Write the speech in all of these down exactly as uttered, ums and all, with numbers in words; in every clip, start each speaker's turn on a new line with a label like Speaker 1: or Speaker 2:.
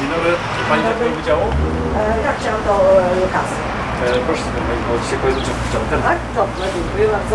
Speaker 1: Dzień dobry, czy Pani do tego wydziału?
Speaker 2: E, ja chciałam do e, kasy.
Speaker 1: E, proszę sobie, bo dzisiaj powiedzmy, czy chciał ten.
Speaker 2: Tak? Dobrze, dziękuję bardzo.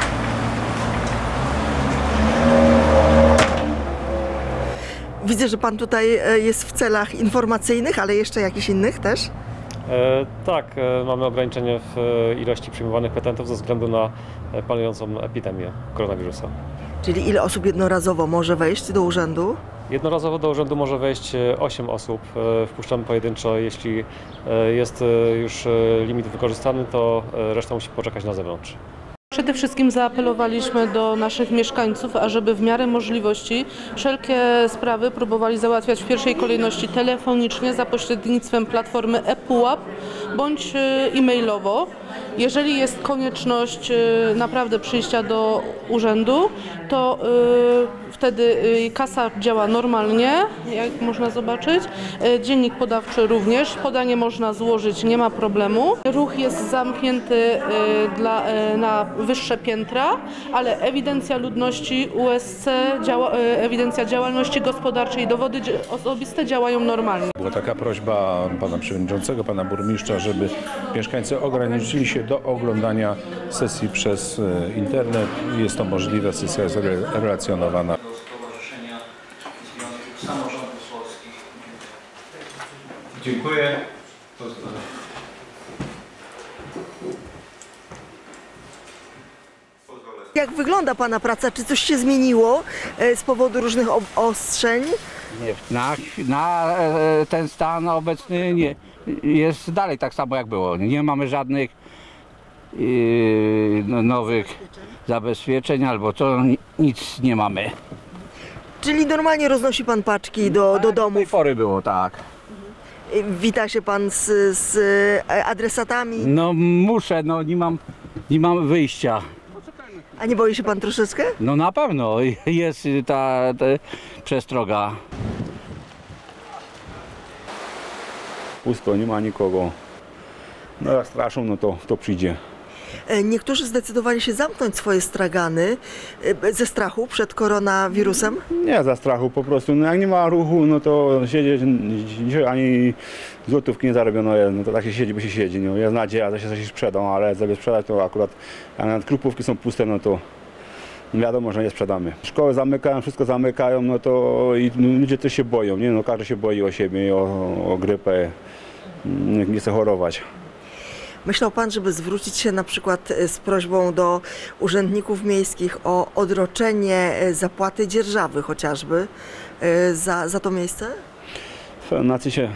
Speaker 2: Widzę, że Pan tutaj jest w celach informacyjnych, ale jeszcze jakichś innych też?
Speaker 3: E, tak, e, mamy ograniczenie w e, ilości przyjmowanych petentów ze względu na e, panującą epidemię koronawirusa. Czyli ile osób jednorazowo może wejść do urzędu? Jednorazowo do urzędu może wejść osiem osób. E, wpuszczamy pojedynczo. Jeśli e, jest e, już e, limit wykorzystany, to e, reszta musi poczekać na zewnątrz.
Speaker 4: Przede wszystkim zaapelowaliśmy do naszych mieszkańców, ażeby w miarę możliwości wszelkie sprawy próbowali załatwiać w pierwszej kolejności telefonicznie za pośrednictwem platformy ePUAP bądź e-mailowo. Jeżeli jest konieczność naprawdę przyjścia do urzędu, to y, wtedy y, kasa działa normalnie, jak można zobaczyć. Y, dziennik podawczy również. Podanie można złożyć, nie ma problemu. Ruch jest zamknięty y, dla, y, na wyższe piętra, ale ewidencja ludności U S C, działa, y, ewidencja działalności gospodarczej, dowody osobiste działają normalnie.
Speaker 5: Była taka prośba pana przewodniczącego, pana burmistrza, żeby mieszkańcy ograniczyli się do oglądania sesji przez internet. Jest to możliwe, sesja jest relacjonowana.
Speaker 1: Dziękuję.
Speaker 2: Jak wygląda Pana praca? Czy coś się zmieniło z powodu różnych obostrzeń?
Speaker 6: Nie, na, na ten stan obecny nie, jest dalej tak samo jak było. Nie mamy żadnych yy, nowych zabezpieczeń albo to nic nie mamy.
Speaker 2: Czyli normalnie roznosi Pan paczki do, do domów?
Speaker 6: Do tej pory było tak.
Speaker 2: Wita się Pan z, z adresatami?
Speaker 6: No muszę, no nie mam, nie mam wyjścia.
Speaker 2: A nie boi się Pan troszeczkę?
Speaker 6: No na pewno jest ta, ta przestroga.
Speaker 5: Pusto, nie ma nikogo. No jak straszą, no to, to przyjdzie.
Speaker 2: Niektórzy zdecydowali się zamknąć swoje stragany ze strachu przed koronawirusem?
Speaker 5: Nie za strachu, po prostu. No jak nie ma ruchu, no to siedzieć, dzisiaj ani złotówki nie zarobiono, no to tak się siedzi, bo się siedzi. No. Jest nadzieja, że się coś sprzedał, ale żeby sprzedać to akurat, jak nawet krupówki są puste, no to wiadomo, że nie sprzedamy. Szkoły zamykają, wszystko zamykają, no to i ludzie też się boją, nie? No każdy się boi o siebie, o, o grypę, nie, nie chce chorować.
Speaker 2: Myślał Pan, żeby zwrócić się na przykład z prośbą do urzędników miejskich o odroczenie zapłaty dzierżawy chociażby za, za to miejsce?
Speaker 5: Na co się,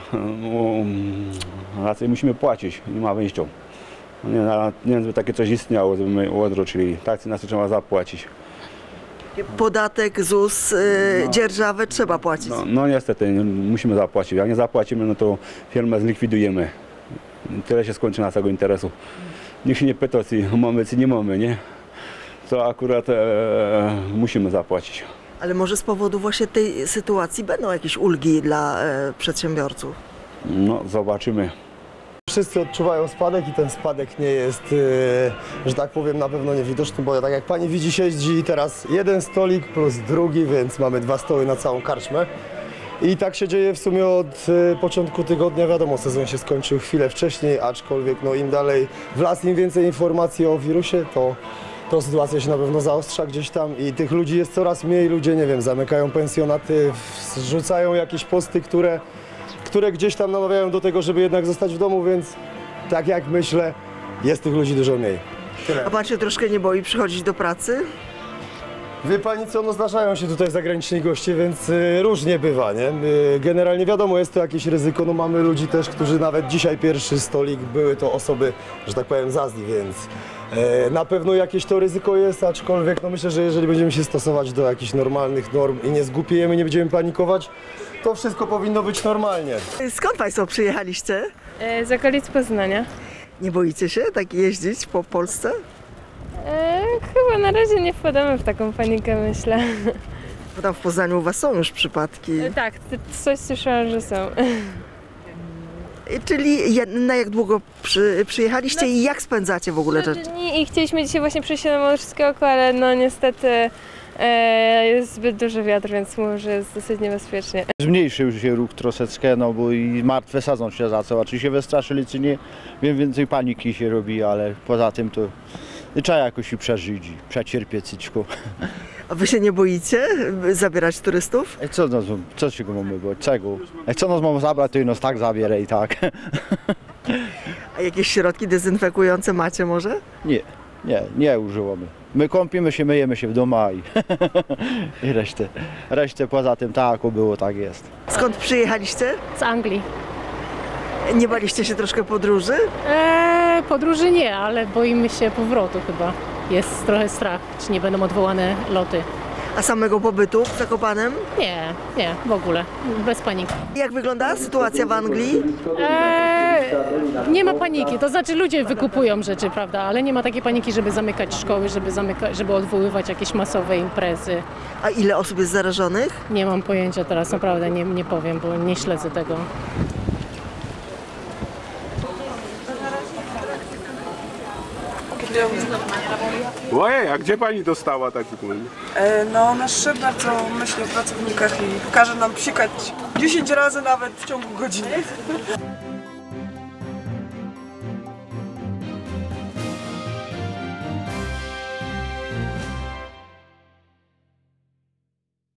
Speaker 5: na co musimy płacić, nie ma wyjścia. Nie, nie wiem, żeby takie coś istniało, żeby my odroczyli. Tak, na co trzeba zapłacić.
Speaker 2: Podatek, ZUS,
Speaker 5: no,
Speaker 2: dzierżawę trzeba płacić.
Speaker 5: No, no niestety, musimy zapłacić. Jak nie zapłacimy, no to firmę zlikwidujemy. Tyle się skończy naszego interesu. Nikt się nie pyta, czy mamy, czy nie mamy, nie? To akurat e, musimy zapłacić.
Speaker 2: Ale może z powodu właśnie tej sytuacji będą jakieś ulgi dla e, przedsiębiorców?
Speaker 5: No, zobaczymy.
Speaker 7: Wszyscy odczuwają spadek i ten spadek nie jest, że tak powiem, na pewno niewidoczny, bo tak jak pani widzi, siedzi teraz jeden stolik plus drugi, więc mamy dwa stoły na całą karczmę. I tak się dzieje w sumie od początku tygodnia. Wiadomo, sezon się skończył chwilę wcześniej, aczkolwiek no, im dalej w las, im więcej informacji o wirusie, to, to sytuacja się na pewno zaostrza gdzieś tam i tych ludzi jest coraz mniej. Ludzie, nie wiem, zamykają pensjonaty, zrzucają jakieś posty, które które gdzieś tam namawiają do tego, żeby jednak zostać w domu, więc tak jak myślę, jest tych ludzi dużo mniej. Tyle.
Speaker 2: A Pan się troszkę nie boi przychodzić do pracy?
Speaker 7: Wie pani co, no zdarzają się tutaj zagraniczni goście, więc y, różnie bywa, nie? Y, generalnie wiadomo, jest to jakieś ryzyko, no mamy ludzi też, którzy nawet dzisiaj pierwszy stolik, były to osoby, że tak powiem, z Azji, więc y, na pewno jakieś to ryzyko jest, aczkolwiek no myślę, że jeżeli będziemy się stosować do jakichś normalnych norm i nie zgłupiejemy, nie będziemy panikować, to wszystko powinno być normalnie.
Speaker 2: Skąd Państwo przyjechaliście?
Speaker 8: E, z okolic Poznania.
Speaker 2: Nie boicie się tak jeździć po Polsce?
Speaker 8: E, chyba na razie nie wpadamy w taką panikę, myślę.
Speaker 2: Bo tam w Poznaniu u Was są już przypadki.
Speaker 8: E, tak, coś słyszałam, że są.
Speaker 2: Czyli na jak długo przy, przyjechaliście no, i jak spędzacie w ogóle
Speaker 8: trzy
Speaker 2: rzeczy?
Speaker 8: dni i chcieliśmy dzisiaj właśnie przyjść na Małorzyckie Oko, ale no niestety E, jest zbyt duży wiatr, więc może jest dosyć niebezpiecznie.
Speaker 9: Zmniejszył się ruch troszeczkę, no bo i martwe sadzon się zaczął. Czy się wystraszyli, czy nie, wiem, więcej paniki się robi, ale poza tym to trzeba jakoś i przeżyć i przecierpieć cyćku.
Speaker 2: A wy się nie boicie zabierać turystów?
Speaker 9: E co, no, co się go mamy bać? Czego? E co nas mamy zabrać, to i nas tak zabiera i tak.
Speaker 2: A jakieś środki dezynfekujące macie może?
Speaker 9: Nie, nie, nie używamy. My kąpimy się, myjemy się w domu i, i resztę. Resztę poza tym tak, jak było, tak jest.
Speaker 2: Skąd przyjechaliście?
Speaker 10: Z Anglii.
Speaker 2: Nie baliście się troszkę podróży?
Speaker 10: Eee, podróży nie, ale boimy się powrotu chyba. Jest trochę strach, czy nie będą odwołane loty.
Speaker 2: A samego pobytu w Zakopanem?
Speaker 10: Nie, nie, w ogóle, bez paniki.
Speaker 2: Jak wygląda sytuacja w Anglii?
Speaker 10: Eee, nie ma paniki, to znaczy ludzie wykupują rzeczy, prawda, ale nie ma takiej paniki, żeby zamykać szkoły, żeby, zamyka- żeby odwoływać jakieś masowe imprezy.
Speaker 2: A ile osób jest zarażonych?
Speaker 10: Nie mam pojęcia teraz, naprawdę nie, nie powiem, bo nie śledzę tego.
Speaker 11: Ojej, a gdzie pani dostała taki płyn?
Speaker 12: E, no, nasz szef bardzo myśli o pracownikach i każe nam psikać dziesięć razy nawet w ciągu godziny.